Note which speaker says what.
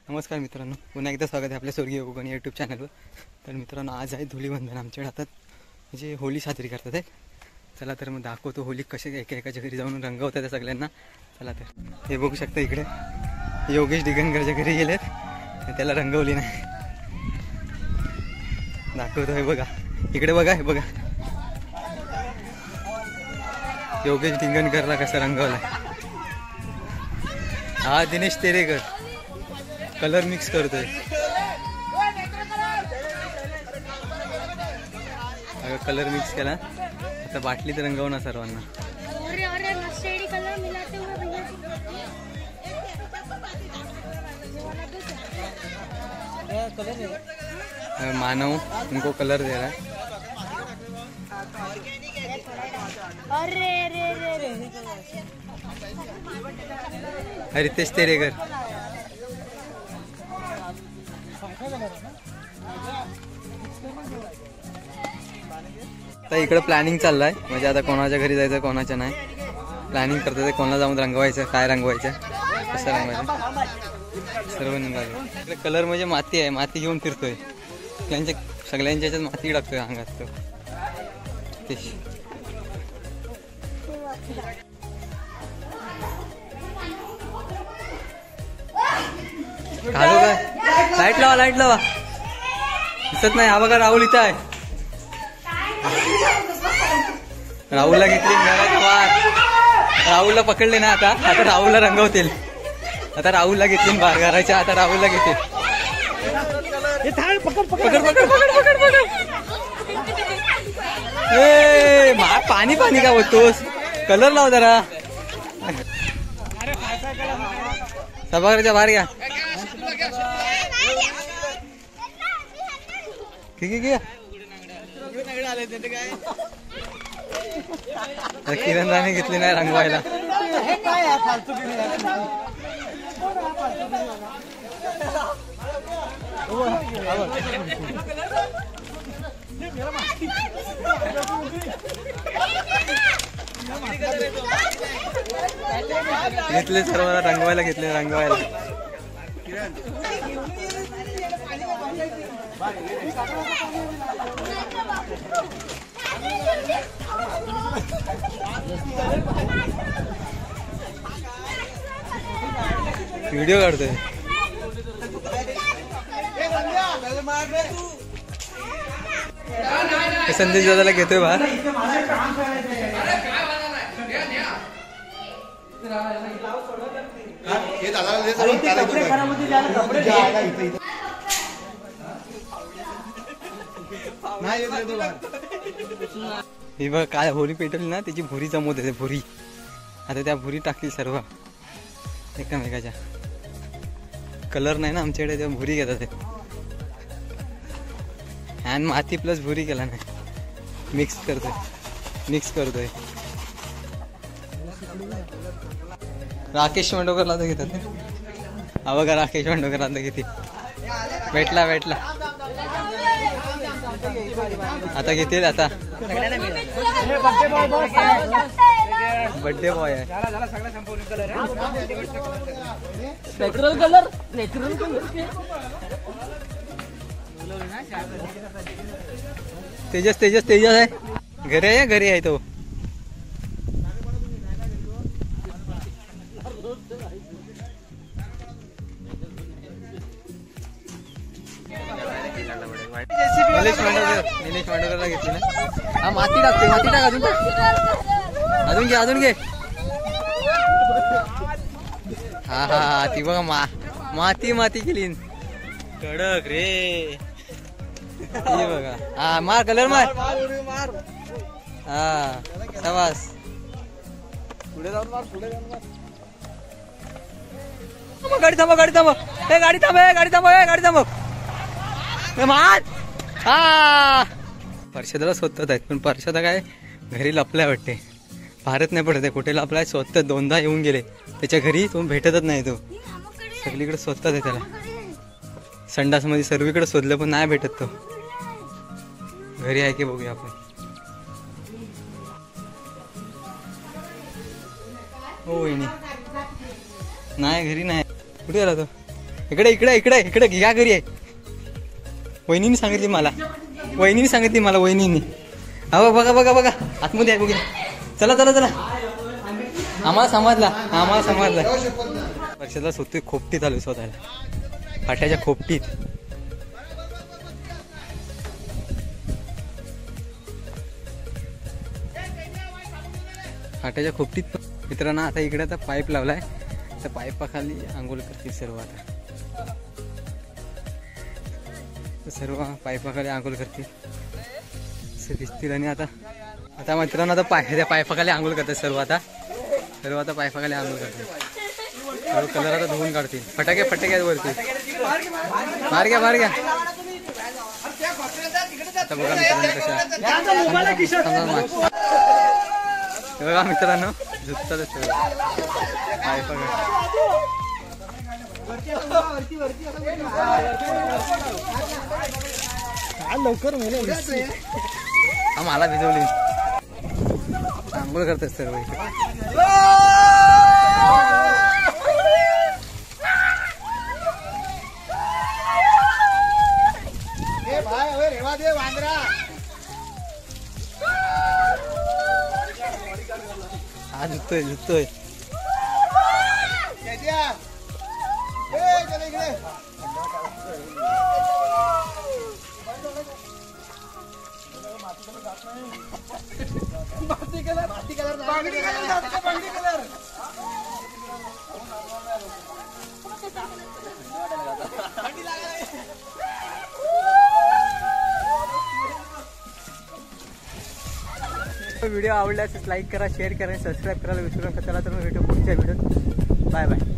Speaker 1: नमस्कार मित्रांनो, पुन्हा एकदा स्वागत आहे आपल्या स्वर्गीय कोकण यूट्यूब चॅनलवर. तर मित्रांनो, आज आहे धुलीवंदन. आमच्या हातात म्हणजे होळी साजरी करतात आहे. चला तर मग दाखवतो होळी कसे एकेकाच्या घरी जाऊन रंगवतात त्या सगळ्यांना. चला तर हे बघू शकता, इकडे योगेश दिगंगरच्या घरी गेलेत, त्याला रंगवली नाही. दाखवतो, हे बघा इकडे, बघा हे बघा योगेश दिगंगरला कसं रंगवलं. हा दिनेश तेरेकर कलर मिक्स करतोय. कलर मिक्स केला, आता बाटलीत रंगवणार सर्वांना. मानव उनको कलर दे रहा है. रितेश तेरेकर. आता इकडे प्लॅनिंग चाललाय, म्हणजे आता कोणाच्या घरी जायचं कोणाच्या नाही. प्लॅनिंग करतात कोणाला जाऊन रंगवायचं, काय रंगवायचं, कसं रंगवायचं, सर्व निघाले. इकडे कलर म्हणजे माती आहे, माती घेऊन फिरतोय. त्यांच्या सगळ्यांच्या ह्याच्यात माती टाकतोय अंगात तो. घालू काय? लाईट लावा, लाईट लावा. दिसत नाही. हा बघा राहुल इथं आहे. राहुलला घेतली राहुलला पकडले ना. आता राहुलला रंगवतील. आता राहुलला घेतली बाहेर घराच्या. आता राहुलला घेतील. पकड पकड पकड पकड पकड. ए पाणी पाणी का बोलतोस? कलर लाव जरा. सभागृहाच्या बाहेर घ्या. किरण राणे घेतली नाही रंगवायला. घेतले सर्वांना रंगवायला, घेतले रंगवायला. व्हिडिओ काढतोय. संदेश दादाला घेतोय बाहेर. ही बघ काय होळी पेटवली ना, त्याची भुरी जमवत आहे. भुरी आता त्या भुरी टाकली सर्व एकमेकाच्या. कलर नाही ना आमच्याकडे, त्या भुरी घेतात. आणि माती प्लस भुरी केला नाही, मिक्स करतोय. राकेश मंडोकरला तर घेतात. हा बघा राकेश मंडोकरला तर घेते. भेटला आता घेतील. आता बर्थडे बॉय आहे.
Speaker 2: नॅचरल कलर
Speaker 1: तेजस आहे. घरी आहे तो. दिनेश मांडवकरला घेतली ना. हा माती टाकते, माती टाक. अजून घे. हा ती बघा माती केली कडक रे. ती बघा. हा मार, कलर मार. हा शाबास. पुढे जाऊन मार. गाडी थांबव. गाडी थांबव. मार. हा परशादाला स्वतःच आहेत, पण परशादा काय घरी लपलाय वाटते. भारत नाही पडत आहे कुठे लपलाय. स्वतः 2दा येऊन गेले त्याच्या घरी, तो भेटतच नाही. तो सगळीकडे स्वतःच आहे. त्याला संडासमध्ये सर्वीकडे शोधलं पण नाही भेटत. तो घरी आहे की बघूया आपण. हो नाही, घरी नाही. कुठे गेला तो? इकडे इकडे इकडे इकडे घ्या घरी आहे. वहिनीने सांगितली मला वहिनीने. अहो बघा बघा बघा आतमध्ये आहे बघा. चला चला चला आम्हाला समजला. वर्षाला स्वतः खोपटीत आलो स्वतःला फाट्याच्या खोपटीत. फाट्याच्या खोपटीत मित्रांनो आता इकडे आता पाईप लावलाय. त्या पाईपाखाली आंघोळ करतील सर्व. आता सर्व पाईपाखाली आंघोळ करतील असे दिसतील. आणि आता मित्रांनो आता त्या पाईपाखाली आंघोळ करतात सर्व. आता पाईपाखाली आंघोळ करतात. सर्व कलर आता धुवून काढतील. फटाके आहेत वरती. बाहेर घ्या आता बघा मित्रांनो झुकतात लवकर मला भिजवली. आंघोळ करतात सर्व इथे. हा झुकतोय. व्हिडिओ आवडल्यास लाईक करा, शेअर करा, सबस्क्राईब करायला विसरू नका. चला तर भेटू पुढच्या व्हिडिओत. Bye bye.